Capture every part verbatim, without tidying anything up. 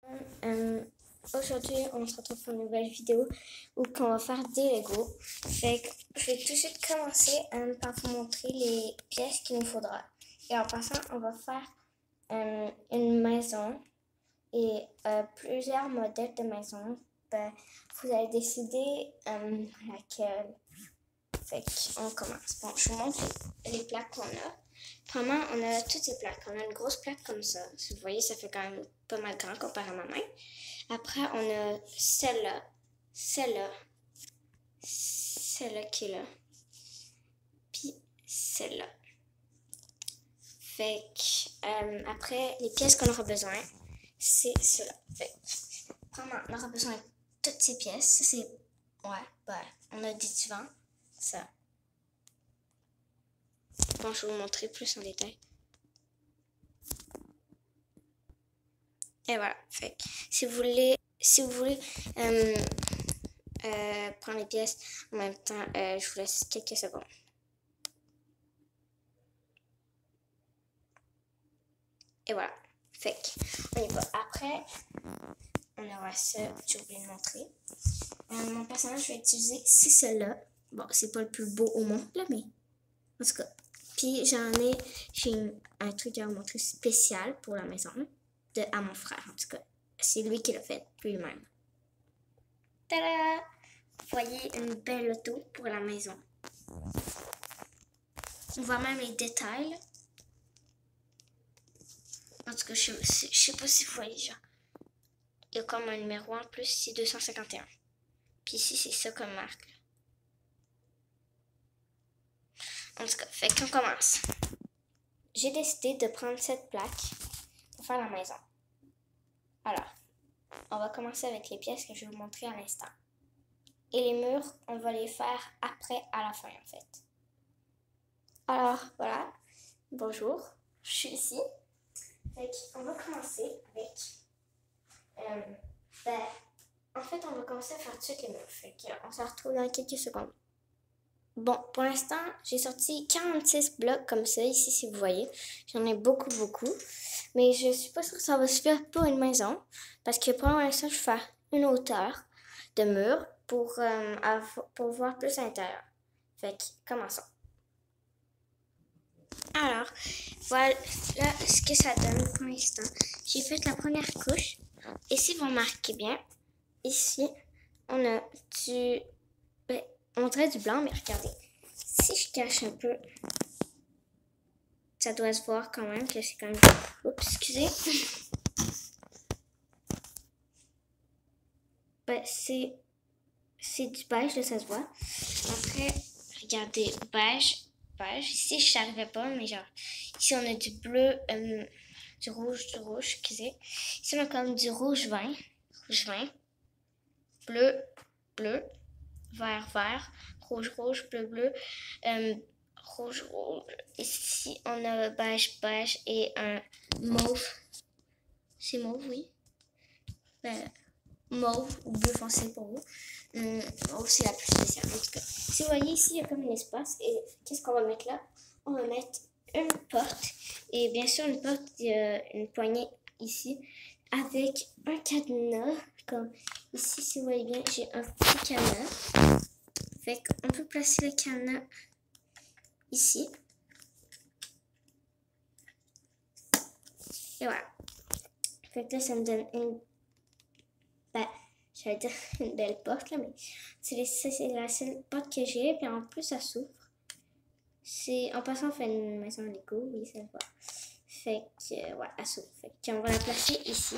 Euh, Aujourd'hui, on se retrouve pour une nouvelle vidéo où on va faire des Lego. Fait que je vais tout de suite commencer euh, par vous montrer les pièces qu'il nous faudra. Et en passant, on va faire euh, une maison et euh, plusieurs modèles de maison. Ben, vous allez décider euh, laquelle. Fait qu'on commence. Bon, je vous montre les, les plaques qu'on a. Premièrement, on a toutes ces plaques. On a une grosse plaque comme ça. Si vous voyez, ça fait quand même pas mal grand comparé à ma main. Après, on a celle-là, celle-là, celle-là qui est là, puis celle-là. Fait que, euh, après, les pièces qu'on aura besoin, c'est cela. Fait que, premièrement, on aura besoin de toutes ces pièces. Ça, c'est, ouais, ben, on a des divans, ça. Bon, je vais vous montrer plus en détail. Et voilà, fait que, si vous voulez, si vous voulez euh, euh, prendre les pièces en même temps, euh, je vous laisse quelques secondes. Et voilà, fait que, on y va. Après, on aura ça, j'ai oublié de montrer. Euh, mon personnage, je vais utiliser, c'est celle-là. Bon, c'est pas le plus beau au monde, là, mais en tout cas. Puis j'en ai, j'ai un truc à vous montrer spécial pour la maison. De, à mon frère, en tout cas. C'est lui qui l'a fait lui-même. Tada! Vous voyez une belle auto pour la maison. On voit même les détails. En tout cas, je ne sais pas si vous voyez, genre. Il y a comme un numéro en plus, c'est deux cent cinquante et un. Puis ici, c'est ça comme marque. En tout cas, fait qu'on commence. J'ai décidé de prendre cette plaque pour faire la maison. Alors, on va commencer avec les pièces que je vais vous montrer à l'instant. Et les murs, on va les faire après, à la fin, en fait. Alors, voilà. Bonjour, je suis ici. Fait qu'on va commencer avec... Euh, ben, en fait, on va commencer à faire tout de suite les murs. Fait qu'on se retrouve dans quelques secondes. Bon, pour l'instant, j'ai sorti quarante-six blocs comme ça, ici, si vous voyez. J'en ai beaucoup, beaucoup. Mais je suis pas sûre que ça va suffire pour une maison. Parce que pour l'instant, je vais faire une hauteur de mur pour, euh, pour voir plus à l'intérieur. Fait que, commençons. Alors, voilà ce que ça donne pour l'instant. J'ai fait la première couche. Et si vous remarquez bien, ici, on a du... Ben, on dirait du blanc, mais regardez. Si je cache un peu, ça doit se voir quand même que c'est quand même... Oups, excusez. Ben, c'est... C'est du beige, là, ça se voit. Après, regardez, beige, beige. Ici, je n'arrivais pas, mais genre... Ici, on a du bleu, euh, du rouge, du rouge, excusez. Ici, on a comme du rouge vin, rouge vin, bleu, bleu, vert, vert, rouge, rouge, bleu, bleu, euh, rouge, rouge. Ici, on a beige, beige et un mauve. C'est mauve, oui. Ben, mauve ou bleu foncé pour vous. Hum, mauve, c'est la plus spéciale. En tout cas, si vous voyez ici, il y a comme un espace. Et qu'est-ce qu'on va mettre là? On va mettre une porte. Et bien sûr, une porte, il y a une poignée ici avec un cadenas. Comme ici, si vous voyez bien, j'ai un petit cadenas. Fait qu'on peut placer le cadenas ici. Et voilà. Fait que là, ça me donne une... Ben, j'allais dire une belle porte, là, mais c'est la seule porte que j'ai. Puis en plus, ça s'ouvre. C'est... En passant, on fait une maison en Lego, oui, ça se voit. Fait que, ouais, elle s'ouvre. Fait qu'on va la placer ici.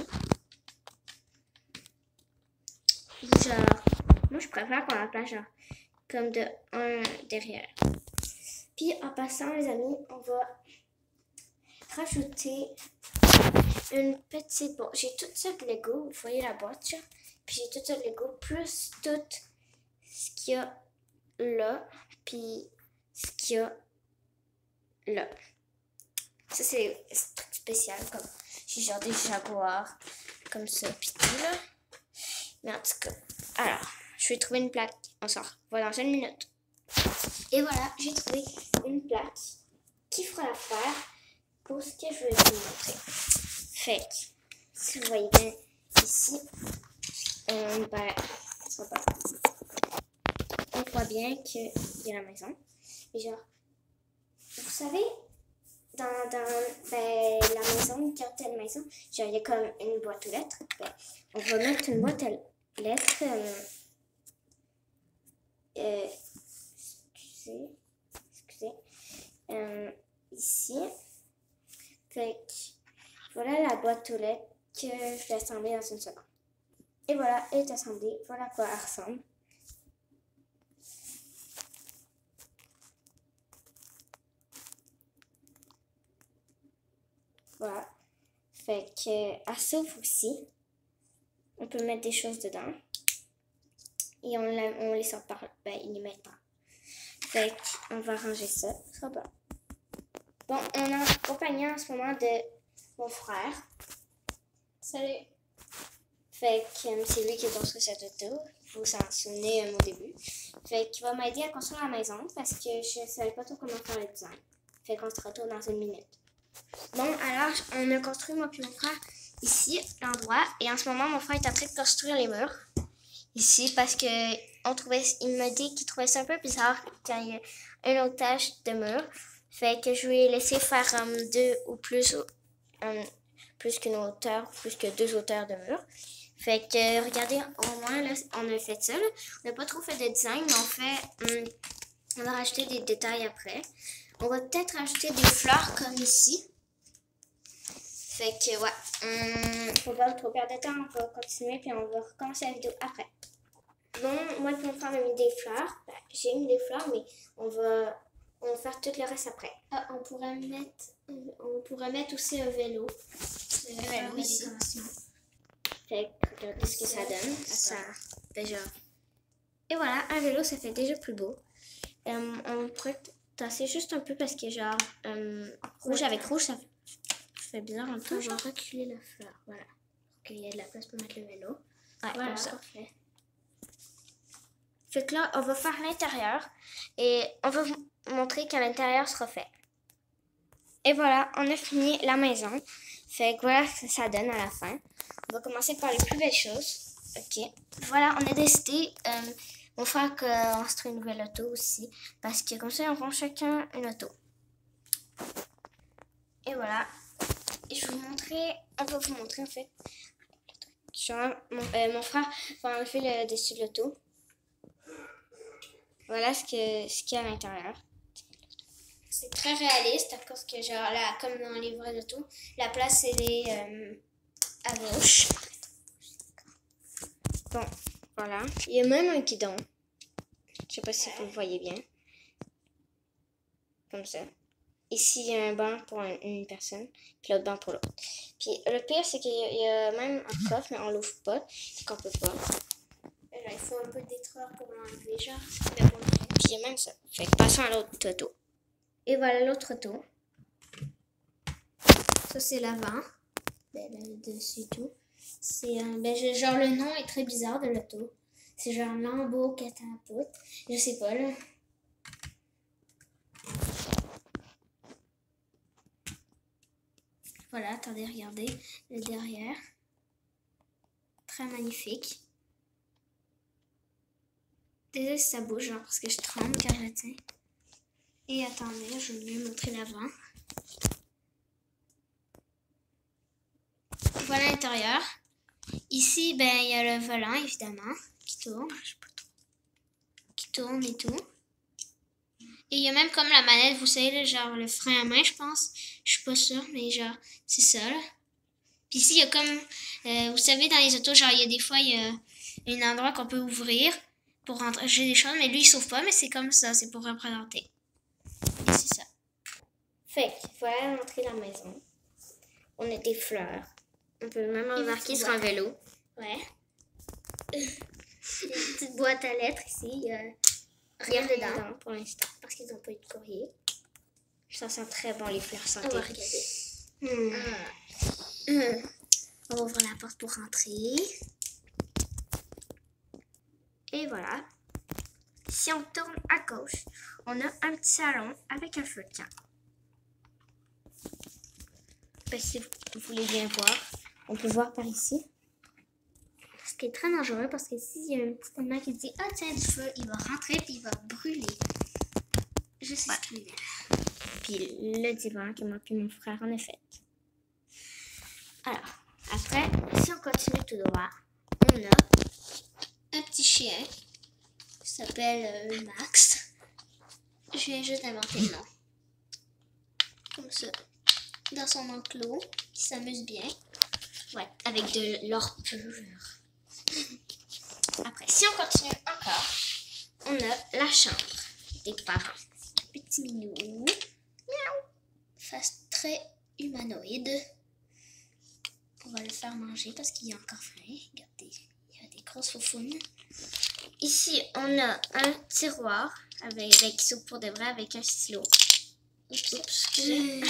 Genre, moi, je préfère qu'on la place, genre, comme de un derrière. Puis, en passant, les amis, on va rajouter une petite... Bon, j'ai tout ça de Lego. Vous voyez la boîte, genre. Puis, j'ai tout ça de Lego, plus tout ce qu'il y a là. Puis, ce qu'il y a là. Ça, c'est un truc spécial. Comme, j'ai genre des jaguars, comme ça. Puis tout, là. Mais en tout cas, alors, je vais trouver une plaque. On sort. Voilà, dans une minute. Et voilà, j'ai trouvé une plaque qui fera l'affaire pour ce que je vais vous montrer. Fait que, si vous voyez bien, ici, euh, ben, ça va. On voit bien qu'il y a la maison. Et genre, vous savez, dans, dans ben, la maison, quand il y a une maison, genre, il y a comme une boîte aux lettres. Ben, on va mettre une boîte aux lettres. Euh, euh, excusez, excusez. Euh, ici. Fait que voilà la boîte aux lettres que je vais assembler dans une seconde. Et voilà, elle est assemblée. Voilà à quoi elle ressemble. Voilà. Fait que elle s'ouvre aussi. On peut mettre des choses dedans. Et on, la, on les sort par... Ben, ils les mettent pas. Fait qu'on va ranger ça. Ça sera bon. Bon, on est en compagnie en ce moment de mon frère. Salut! Fait que euh, c'est lui qui a construit cette auto. Vous vous en souvenez euh, au début. Fait qu'il va m'aider à construire la maison parce que je ne savais pas trop comment faire le design. Fait qu'on se retrouve dans une minute. Bon, alors, on a construit, moi puis mon frère, ici, l'endroit. Et en ce moment, mon frère est en train de construire les murs. Ici, parce que on trouvait, il m'a dit qu'il trouvait ça un peu bizarre quand il y a une autre tâche de mur. Fait que je lui ai laissé faire um, deux ou plus, um, plus qu'une hauteur, plus que deux hauteurs de mur. Fait que, regardez, au moins, là, on a fait ça. Là. On n'a pas trop fait de design, mais on fait, um, on va rajouter des détails après. On va peut-être rajouter des fleurs comme ici. Fait que, ouais, on faut pas trop perdre de temps, on va continuer, puis on va recommencer la vidéo après. Bon, moi et mon frère m'a mis des fleurs. Ben, j'ai mis des fleurs, mais on va, on va faire tout le reste après. Ah, on pourrait mettre, on pourrait mettre aussi un vélo. Un vélo ici. Fait que, regardez ce que ça donne. Ça, déjà. Et voilà, un vélo, ça fait déjà plus beau. Euh, on pourrait tasser juste un peu parce que, genre, euh, rouge avec rouge, ça fait, ça fait bizarre un peu. On va reculer la fleur, voilà. Pour qu'il y ait de la place pour mettre le vélo. Ouais, voilà, comme ça. Parfait. Fait que là, on va faire l'intérieur et on va vous montrer quand l'intérieur sera fait. Et voilà, on a fini la maison. Fait que voilà ce que ça donne à la fin. On va commencer par les plus belles choses. Ok. Voilà, on a décidé, euh, mon frère construit une nouvelle auto aussi. Parce que comme ça, on prend chacun une auto. Et voilà. Et je vais vous montrer, on va vous montrer en fait. Genre, mon, euh, mon frère va enlever le dessus de l'auto. Voilà ce que ce qu'il y a à l'intérieur. C'est très réaliste à cause que genre là, comme dans les vrais autos, la place elle est euh, à gauche. Bon, voilà. Il y a même un guidon. Je sais pas si vous le voyez bien. Comme ça. Ici, il y a un banc pour une, une personne, puis l'autre banc pour l'autre. Puis le pire, c'est qu'il y, y a même un coffre, mais on l'ouvre pas, qu'on peut pas. Là, il faut un peu de détruire pour l'enlever, genre. Mais bon, puis il y a même ça. Fait que passons à l'autre auto. Et voilà l'autre auto. Ça, c'est l'avant. Ben, là, dessus tout. C'est un. Ben, genre, le nom est très bizarre de l'auto. C'est genre Lambo Catapult. Je sais pas, là. Voilà, attendez, regardez le derrière. Très magnifique. Désolé si ça bouge, genre, parce que je tremble quand je la tiens. Et attendez, je vais vous montrer l'avant. Voilà l'intérieur. Ici, ben, il y a le volant, évidemment, qui tourne. Je sais pas trop. Qui tourne et tout. Et il y a même comme la manette, vous savez, là, genre le frein à main, je pense. Je suis pas sûre, mais genre, c'est ça, là. Puis ici, il y a comme, euh, vous savez, dans les autos, genre, il y a des fois, il y a un endroit qu'on peut ouvrir pour rentrer des choses, mais lui, il s'ouvre pas, mais c'est comme ça, c'est pour représenter. Et c'est ça. Fait que, voilà l'entrée de la maison. On a des fleurs. On peut même remarquer sur un vélo. Ouais. Une petite boîte à lettres ici. Il y a rien dedans pour l'instant, parce qu'ils n'ont pas eu de courrier. Ça sent très bon, les fleurs santé. On va regarder. Hmm. Ah. Mmh. On va ouvrir la porte pour rentrer. Et voilà. Si on tourne à gauche, on a un petit salon avec un feu de camp. Si vous voulez bien voir, on peut voir par ici. qui est très dangereux parce que s'il y a un petit animal qui dit « Ah, tiens, du feu », il va rentrer puis il va brûler. Je sais ce qu'il est. Puis le divan que moi puis mon frère en a fait. Alors, après, si on continue tout droit, on a un petit chien qui s'appelle euh, Max. Je viens juste d'inventer le nom. Comme ça. Dans son enclos, qui s'amuse bien. Ouais, avec de l'or pur. Après, si on continue encore, on a la chambre des parents. Petit minou. Miaou. Face très humanoïde. On va le faire manger parce qu'il est encore frais. Regardez, il y a des grosses faufounes. Ici, on a un tiroir avec, avec qui s'ouvre pour de vrai avec un stylo. Oups, excusez.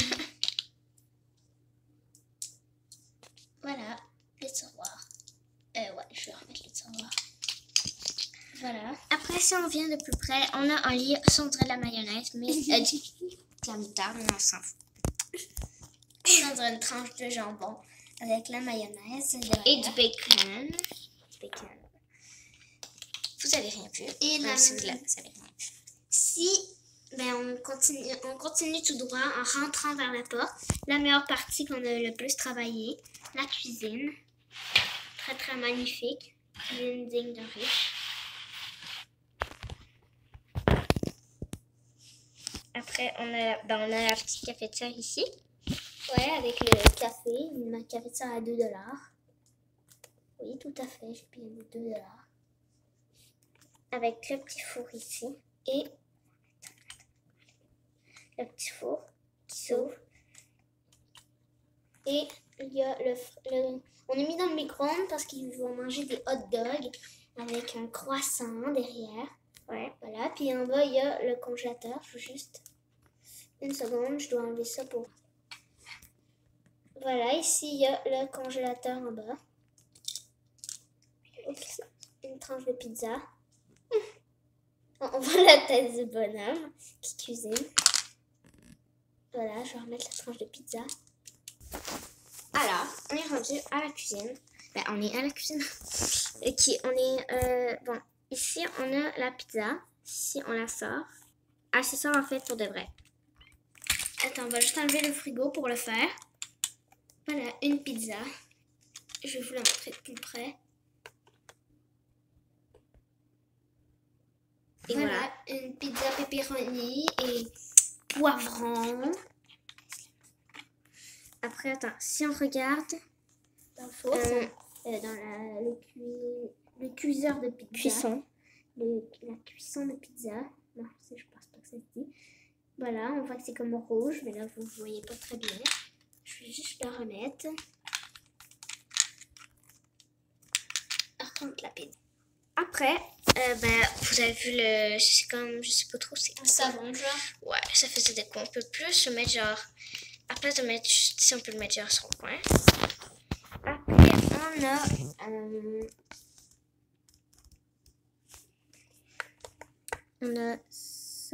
Voilà, le tiroir. Euh, ouais, je vais remettre le tiroir. Voilà. Après, si on vient de plus près, on a un lit sans dirait de la mayonnaise, mais euh, de la moutarde, mais on s'en fout. On dirait une tranche de jambon avec la mayonnaise et du bacon. Bacon. Vous avez rien vu. Et la si vous avez rien vu. Si ben, on, continue, on continue tout droit en rentrant vers la porte, la meilleure partie qu'on a le plus travaillé, la cuisine. Très très magnifique. Cuisine digne de riche. Après, on a, ben, on a la petite cafetière ici. Ouais, avec le café, une cafetière à deux dollars. Oui, tout à fait, j'ai payé deux dollars. Avec le petit four ici. Et le petit four qui s'ouvre. Et il y a le, le... On est mis dans le micro-ondes parce qu'ils vont manger des hot dogs avec un croissant derrière. Ouais, voilà. Puis en bas, il y a le congélateur. Faut juste une seconde, je dois enlever ça pour... Voilà, ici, il y a le congélateur en bas. Oups, une tranche de pizza. On voit la tête du bonhomme qui cuisine. Voilà, je vais remettre la tranche de pizza. Alors, on est rendu à la cuisine. Ben, on est à la cuisine. Ok, on est... Euh, bon, ici, on a la pizza. Si on la sort. Ah, c'est ça en fait pour de vrai. Attends, on va juste enlever le frigo pour le faire. Voilà, une pizza. Je vais vous la montrer de plus près. Et voilà, voilà, une pizza pepperoni et poivron. Après, attends, si on regarde dans le four, euh, euh, dans la, le, cu, le cuiseur de pizza. Cuisson. Le, la cuisson de pizza. Non, je pense pas que ça se dit. Voilà, on voit que c'est comme rouge, mais là, vous ne voyez pas très bien. Je vais juste le remettre. Rentre la pizza. Après, euh, ben, vous avez vu le... C'est comme, je sais pas trop, c'est un savon, genre. Ouais, ça faisait des coins. On peut plus le mettre genre... À place de mettre juste ici, on peut le mettre genre sur le coin. Après, on a... Euh, on a ça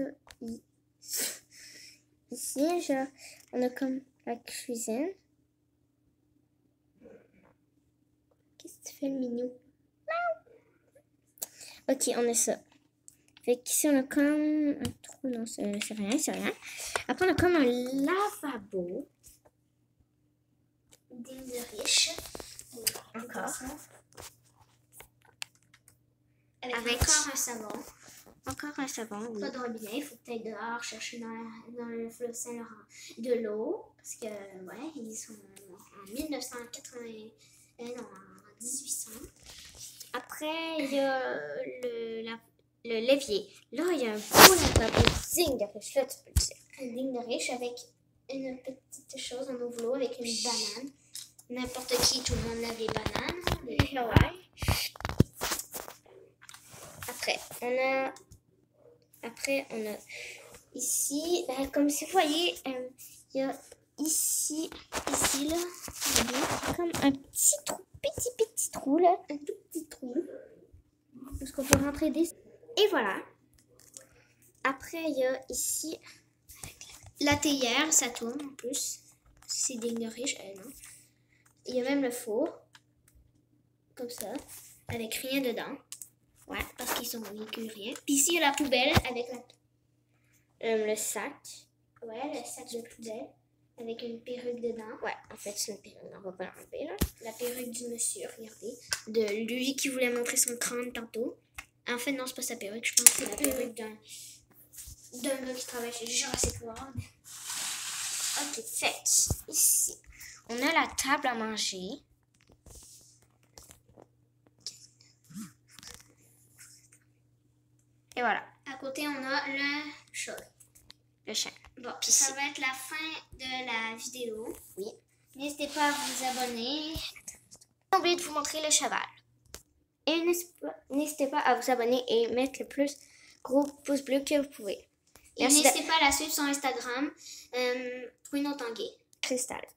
ici, genre... On a comme la cuisine. Qu'est-ce que tu fais, le minou? Ok, on a ça. Fait qu'ici, on a comme un trou. Non, c'est rien, c'est rien. Après, on a comme un lavabo. Digne de riche. Encore. Avec, Avec encore un savon. Encore un savon, oui. Pas de robinet. Il faut peut-être dehors chercher dans, la, dans le fleuve Saint-Laurent de l'eau. Parce que, ouais, ils sont en mille neuf cent quatre-vingt... Euh, non, en dix-huit cents. Après, il y a le, la, le l'évier. Là, il y a un beau lavabo digne de riche. Là, tu peux le dire. Un digne de riche avec une petite chose en ovalo avec une banane. N'importe qui, tout le monde lave les bananes. Les... Ouais. Après, on a... Après, on a ici... Ben, comme si vous voyez, euh, il y a ici... Ici, là, comme un petit trou. Petit, petit trou, là. Un tout petit trou. Parce qu'on peut rentrer des... Et voilà. Après, il y a ici la théière. Ça tourne en plus. C'est digne de riche. Euh, non. Il y a même le four. Comme ça. avec rien dedans. Ouais, parce qu'ils sont véhiculent rien. Puis ici, il y a la poubelle avec la, euh, le sac. Ouais, le sac de poubelle avec une perruque dedans. Ouais, en fait, c'est une perruque. On va pas l'enlever, là. La perruque du monsieur, regardez. De lui qui voulait montrer son crâne tantôt. En fait, non, c'est pas sa perruque. Je pense que c'est la perruque d'un d'un gars qui travaille chez Jurassic World. Ok, fait. Ici, on a la table à manger. Et voilà. À côté, on a le chat. Le chien. Bon, puis ça va être la fin de la vidéo. Oui. N'hésitez pas à vous abonner. J'ai oublié de vous montrer le cheval. Et n'hésitez pas à vous abonner et mettre le plus gros pouce bleu que vous pouvez. Et n'hésitez pas à la suivre sur Instagram. Euh, Bruno Tanguay. Cristal.